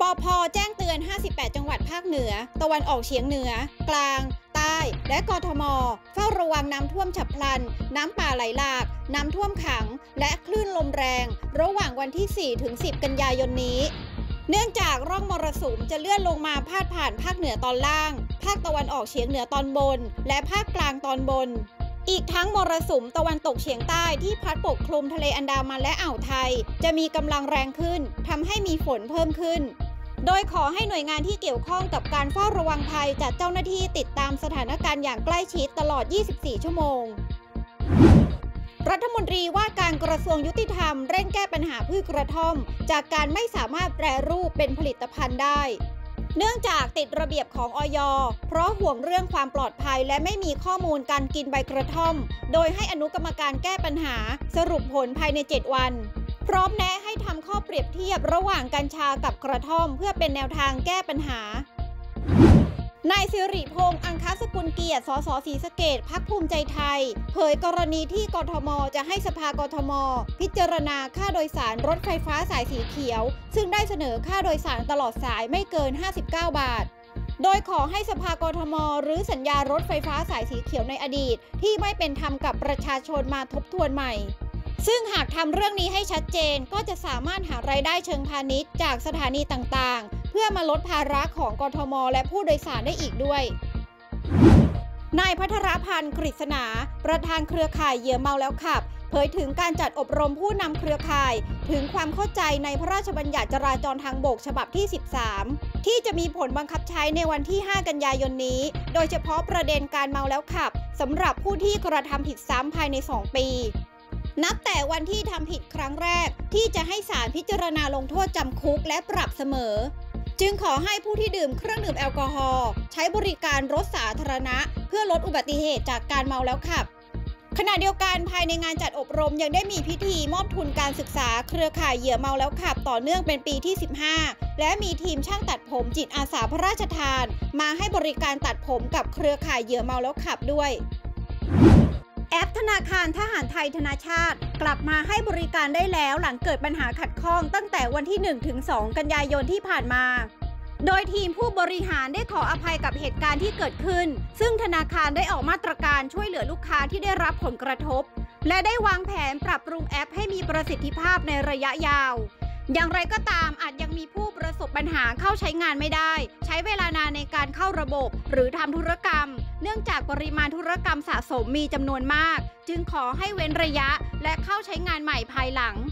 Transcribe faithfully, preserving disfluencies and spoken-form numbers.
ปภ.แจ้งเตือนห้าสิบแปดจังหวัดภาคเหนือตะวันออกเฉียงเหนือกลางใต้และกทม.เฝ้าระวังน้ำท่วมฉับพลันน้ำป่าไหลหลากน้ำท่วมขังและคลื่นลมแรงระหว่างวันที่สี่ถึงสิบกันยายนนี้เนื่องจากร่องมรสุมจะเลื่อนลงมาพาดผ่านภาคเหนือตอนล่างภาคตะวันออกเฉียงเหนือตอนบนและภาคกลางตอนบนอีกทั้งมรสุมตะวันตกเฉียงใต้ที่พัดปกคลุมทะเลอันดามันและอ่าวไทยจะมีกำลังแรงขึ้นทำให้มีฝนเพิ่มขึ้นโดยขอให้หน่วยงานที่เกี่ยวข้องกับการเฝ้าระวังภัยจัดเจ้าหน้าที่ติดตามสถานการณ์อย่างใกล้ชิดตลอดยี่สิบสี่ชั่วโมงรัฐมนตรีว่าการกระทรวงยุติธรรมเร่งแก้ปัญหาพืชกระท่อมจากการไม่สามารถแปรรูปเป็นผลิตภัณฑ์ได้เนื่องจากติดระเบียบของอย.เพราะห่วงเรื่องความปลอดภัยและไม่มีข้อมูลการกินใบกระท่อมโดยให้อนุกรรมการแก้ปัญหาสรุปผลภายในเจ็ดวันพร้อมแนะให้ทำข้อเปรียบเทียบระหว่างกัญชากับกระท่อมเพื่อเป็นแนวทางแก้ปัญหานายสิริพงษ์อังคสกุลเกียรติ สส ศรีสะเกษ พรรคภูมิใจไทยเผยกรณีที่กทม.จะให้สภากทม.พิจารณาค่าโดยสารรถไฟฟ้าสายสีเขียวซึ่งได้เสนอค่าโดยสารตลอดสายไม่เกินห้าสิบเก้าบาทโดยขอให้สภากทม.หรือสัญญารถไฟฟ้าสายสีเขียวในอดีตที่ไม่เป็นธรรมกับประชาชนมาทบทวนใหม่ซึ่งหากทำเรื่องนี้ให้ชัดเจนก็จะสามารถหารายได้เชิงพาณิชย์จากสถานีต่างๆเพื่อมาลดภาระของกทม.และผู้โดยสารได้อีกด้วยนายภัทรพันธ์ กฤษณาประธานเครือข่ายเหยื่อเมาแล้วขับเผยถึงการจัดอบรมผู้นำเครือข่ายถึงความเข้าใจในพระราชบัญญัติจราจรทางบกฉบับที่สิบสามที่จะมีผลบังคับใช้ในวันที่ห้ากันยายนนี้โดยเฉพาะประเด็นการเมาแล้วขับสำหรับผู้ที่กระทำผิดซ้ำภายในสองปีนับแต่วันที่ทำผิดครั้งแรกที่จะให้ศาลพิจารณาลงโทษจำคุกและปรับเสมอจึงขอให้ผู้ที่ดื่มเครื่องดื่มแอลกอฮอล์ใช้บริการรถสาธารณะเพื่อลดอุบัติเหตุจากการเมาแล้วขับขณะเดียวกันภายในงานจัดอบรมยังได้มีพิธีมอบทุนการศึกษาเครือข่ายเหยื่อเมาแล้วขับต่อเนื่องเป็นปีที่สิบห้าและมีทีมช่างตัดผมจิตอาสาพระราชทานมาให้บริการตัดผมกับเครือข่ายเหยื่อเมาแล้วขับด้วยแอปธนาคารทหารไทยธนาชาติกลับมาให้บริการได้แล้วหลังเกิดปัญหาขัดข้องตั้งแต่วันที่หนึ่งถึงสองกันยายนที่ผ่านมาโดยทีมผู้บริหารได้ขออภัยกับเหตุการณ์ที่เกิดขึ้นซึ่งธนาคารได้ออกมาตรการช่วยเหลือลูกค้าที่ได้รับผลกระทบและได้วางแผนปรับปรุงแอปให้มีประสิทธิภาพในระยะยาวอย่างไรก็ตามอาจยังมีผู้ประสบปัญหาเข้าใช้งานไม่ได้ใช้เวลานานในการเข้าระบบหรือทำธุรกรรมเนื่องจากปริมาณธุรกรรมสะสมมีจำนวนมากจึงขอให้เว้นระยะและเข้าใช้งานใหม่ภายหลัง